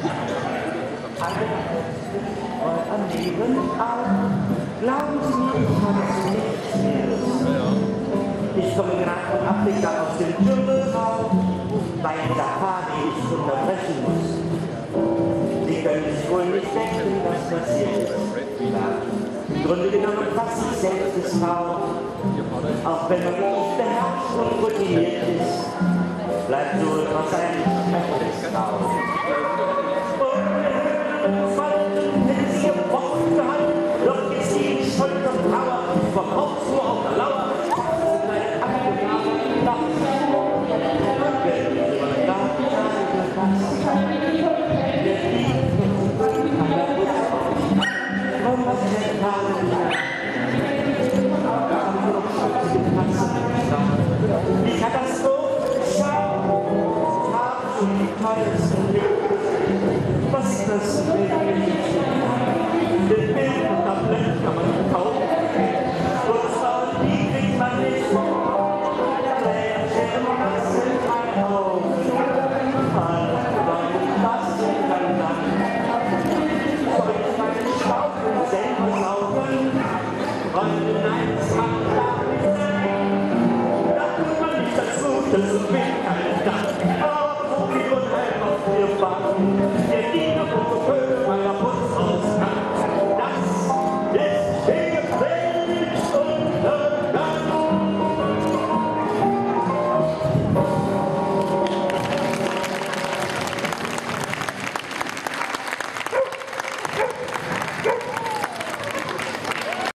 Am Leben auch. Glauben Sie mir, ich habe zu nichts mehr. Ich komme gerade von Afrika aus dem Dschungel raus, weil Safari ich unterbrechen muss. Sie können sich wohl nicht denken, was passiert ist. Im Grunde genommen fast ich selbst ist Frau. Auch wenn man nicht beherrscht und routiniert ist, bleibt so etwas ein schwächeres Frau. Doch ist sie stolz und Trauer, vom Haus nur auf der Lauer, die Katastrophe, schau, haben schon die teuersten Leben. Was ist das für den Bild und Tablet kann man kaufen. Und zwar die kriegt man nicht vor. Lächeln, das sind meine Augen. Das sind dann lang. Soll ich meinen Staufen selber saugen? Freunde, nein, das macht gar nicht sein. Da tut man nicht dazu, das will keiner.